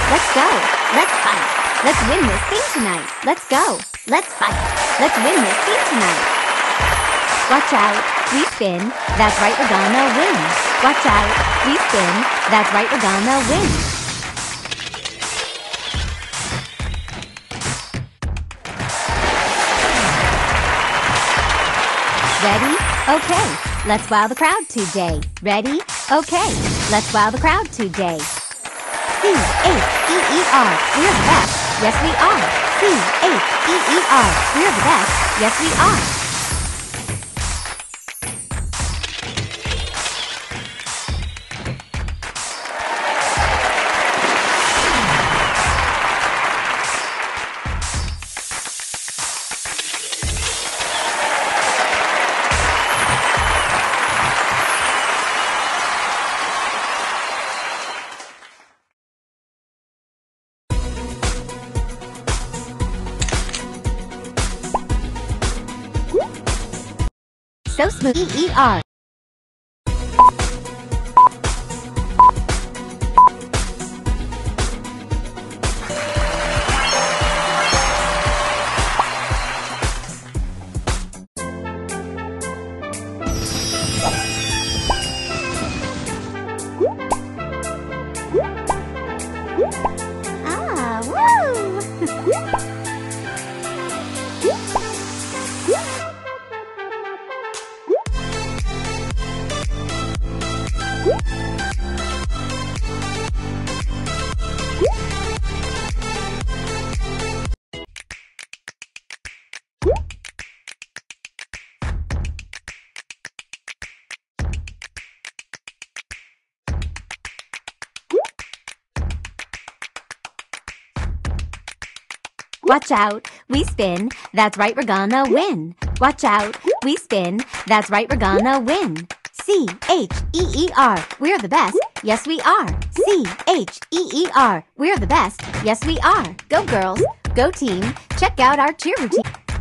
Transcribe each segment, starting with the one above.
Let's go. Let's fight. Let's win this thing tonight. Let's go. Let's fight. Let's win this thing tonight. Watch out. We spin. That's right, we're gonna win. Watch out. We spin. That's right, we're gonna win. Ready? Okay. Let's wow the crowd today. Ready? Okay. Let's wow the crowd today. C-H-E-E-R. We're the best. Yes, we are. C-H-E-E-R. We're the best. Yes, we are. So smooth. E-E-R. Ah, woo! Watch out, we spin, that's right, we're gonna win. Watch out, we spin, that's right, we're gonna win. C-H-E-E-R, we're the best, yes we are. C-H-E-E-R, we're the best, yes we are. Go girls, go team, check out our cheer routine.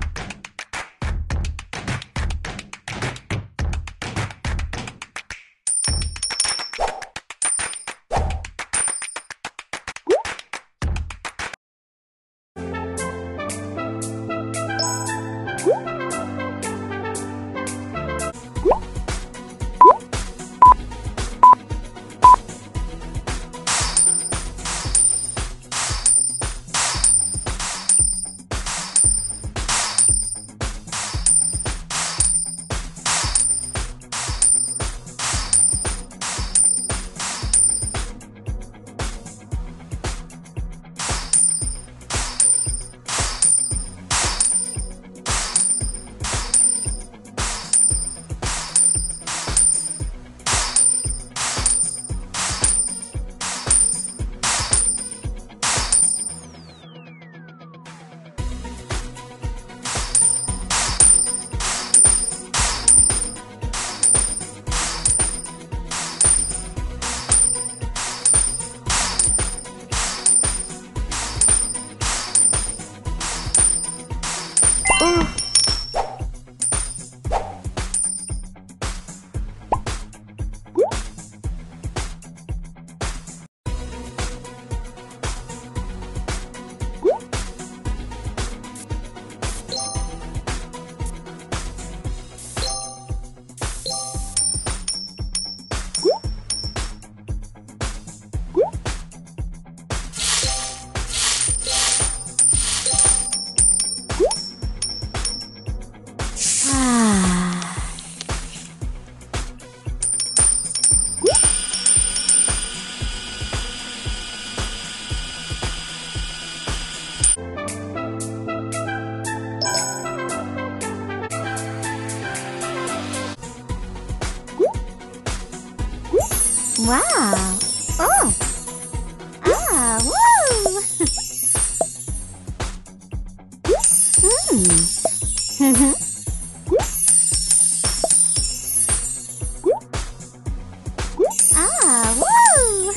Wow! Oh! Ah! Woo! Ah! Woo!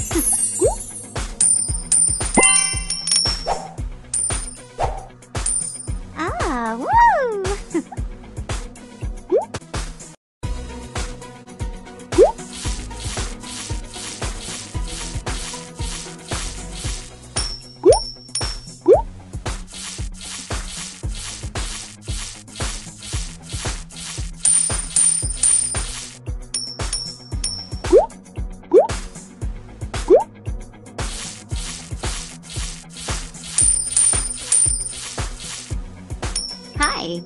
Ah! Woo! Hi.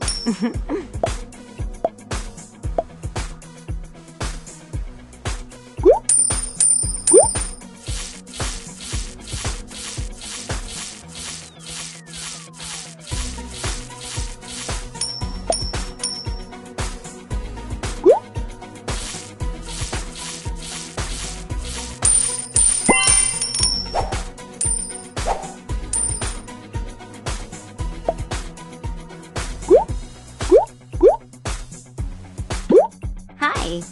Hi.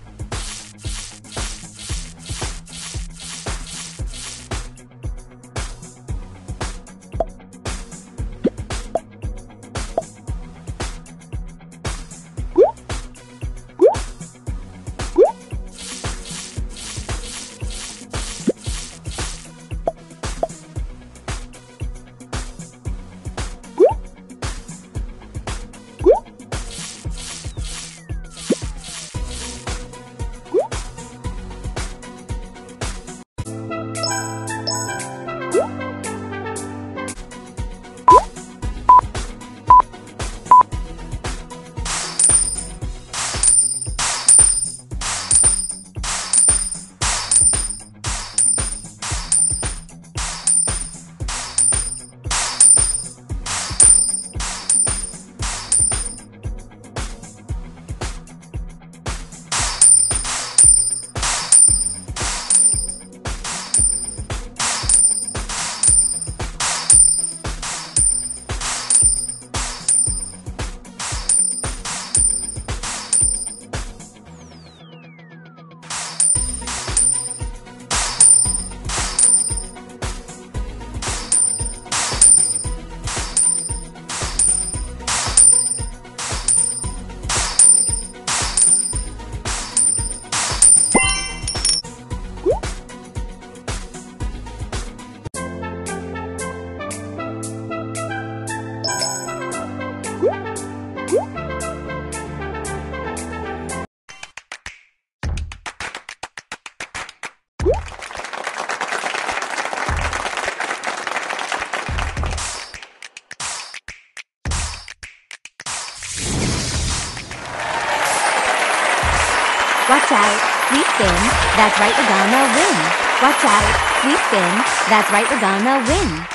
Watch out, we spin, that's right, we're gonna win. Watch out, we spin, that's right, we're gonna win.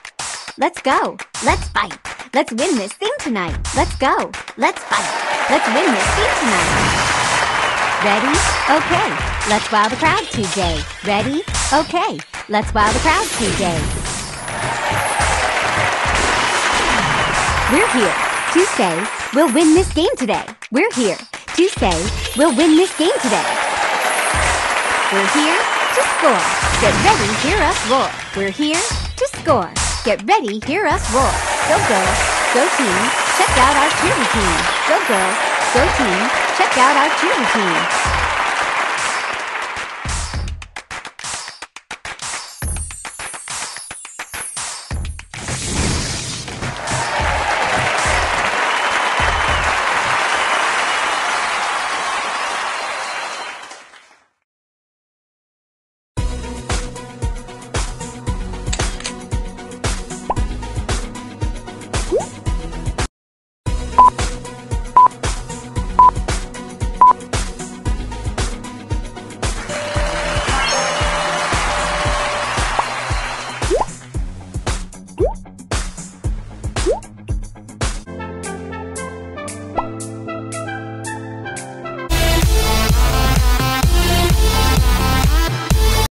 Let's go, let's fight, let's win this thing tonight. Let's go, let's fight, let's win this thing tonight. Ready? Okay, let's wow the crowd today. Ready? Okay, let's wow the crowd today. We're here to say we'll win this game today. We're here to say we'll win this game today. We're here to score. Get ready, hear us roar. We're here to score. Get ready, hear us roar. Go girls, go team, check out our cheerleader team. Go girls, go team, check out our cheerleader team.